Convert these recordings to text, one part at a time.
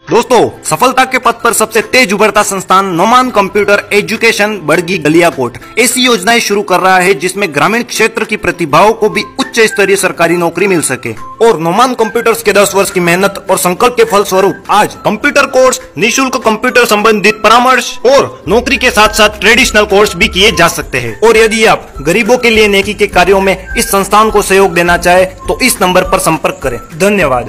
दोस्तों, सफलता के पथ पर सबसे तेज उभरता संस्थान नोमान कंप्यूटर एजुकेशन बड़गी गलियाकोट ऐसी योजनाएं शुरू कर रहा है जिसमें ग्रामीण क्षेत्र की प्रतिभाओं को भी उच्च स्तरीय सरकारी नौकरी मिल सके। और नोमान कंप्यूटर्स के 10 वर्ष की मेहनत और संकल्प के फल स्वरूप आज कंप्यूटर कोर्स, निःशुल्क कंप्यूटर संबंधित परामर्श और नौकरी के साथ साथ ट्रेडिशनल कोर्स भी किए जा सकते हैं। और यदि आप गरीबों के लिए नेकी के कार्यों में इस संस्थान को सहयोग देना चाहे तो इस नंबर पर संपर्क करें। धन्यवाद।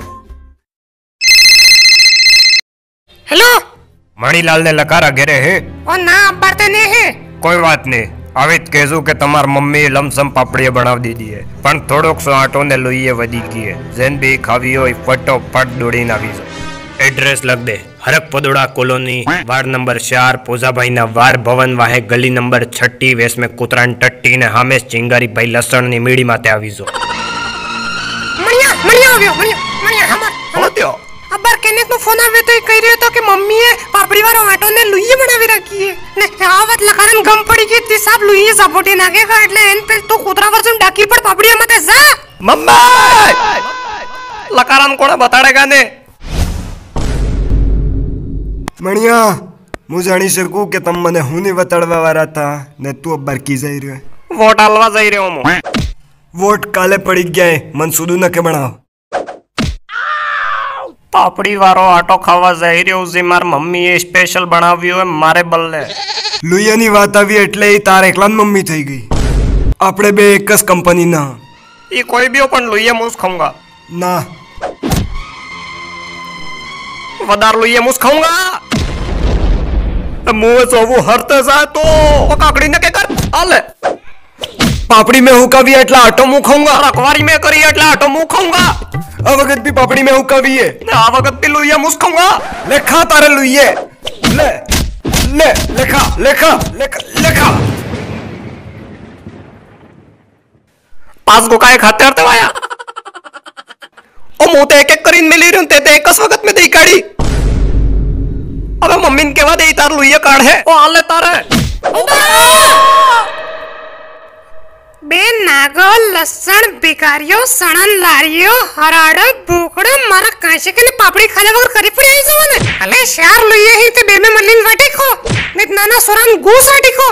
हेलो, मणिलाल ने लकारा घेरे है और ना बढ़ते नहीं है। कोई बात नहीं, आवित कहजू के तमार मम्मी लमसम पापड़ी बनाव दीदी है पण थोड़ोक सो आटो ने लोईए वधी की है जेन भी खावी हो फटोफट दौड़ीने आवी जाओ। एड्रेस लग दे, हरक पदोड़ा कॉलोनी, वार्ड नंबर 4, पूजाभाई ना वार भवन वाहे गली नंबर 6 वेस में कुतरान टट्टी ने हामेश चिंगारी भाई लसण नी मीड़ी माते आवी जो। मणिया मणिया આવ્યો मणिया हमर अब्बर केने को फोन आवे तो कह रहे तो कि मम्मी है पापड़ी वारो आटो ने लुई बनावी रखी है ने आवत लकारन गम पड़ी की ती सब लुई सपोटी नागे का એટલે એન पे तो कुतरा वर्जन डाकी पर पापड़ी मते जा मम्मा लकारन कोने बताड़ेगा ने मणिया मु जानी सकू के तम मने हुनी बताड़वा वाला था ने तू अब्बर की जाई रे वोट आलवा जाई रे मु वोट काले पड़ी गए मन सुदू न के बनाओ पापड़ी वारो आटो खावा जाई रे उसी मार मम्मी ए स्पेशल बनाव्यो है मारे बल्ले लुईयानी વાત આવી એટલે ઈ તાર એકલાન મમ્મી થઈ ગઈ। આપણે બે એક જ કંપની ના ये कोई भी हो पण लुईया मूस खाऊंगा ना वदार लुईया मूस खाऊंगा मुंह से वो हरते जाए तो वो काकड़ी ने के कर आले पापड़ी में हुकावी એટલે આટો મુ ખાऊंगा रखवारी में करी એટલે आटो मुंह खाऊंगा आ वक्त भी पापड़ी में हुकावी है आ वक्त भी लुईया मूस खाऊंगा ले खा तारे लुईये ले ले लेखा लेखा लेखा पास को काय खाते हरते वाया ओ मुते एक एक करीन मिली रही ते एक वक्त में दे काड़ी अबे मम्मी ने केवा दे तार लुईया काढ़ है ओ आले तारे बे नागो लसण बिकारियो सणन लारियो हराड़ भूखड़ मारा कांचे के ने पापड़ी खाले वगर करी पड़ी आई जवाने अले शार लुईये ही ते बे में मलिन वाटी खो नित नाना सोरान गूस वाटी खो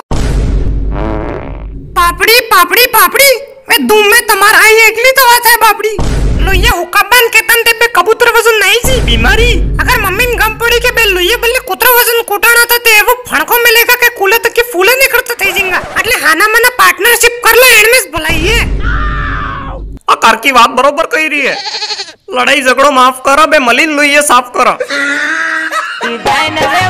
पापड़ी पापड़ी पापड़ी वे दूम में तमार आई एकली तो बात है पापड़ी लुईये हुकाबन के तन ते पे कबूतर वजन नहीं जी बीमारी अगर मम्मी ने गम पड़ी के बे लुईये बल्ले कुतरा वजन कुटाना था ते वो फणको मिलेगा के कूले तक के फूले नहीं करते थे जिंगा એટલે हाना मना पार्टनरशिप कर लो एडमिस बुलाइए आ कार की बात बरोबर कही रही है लड़ाई झगड़ो माफ करो बे मलिन लुईये साफ करो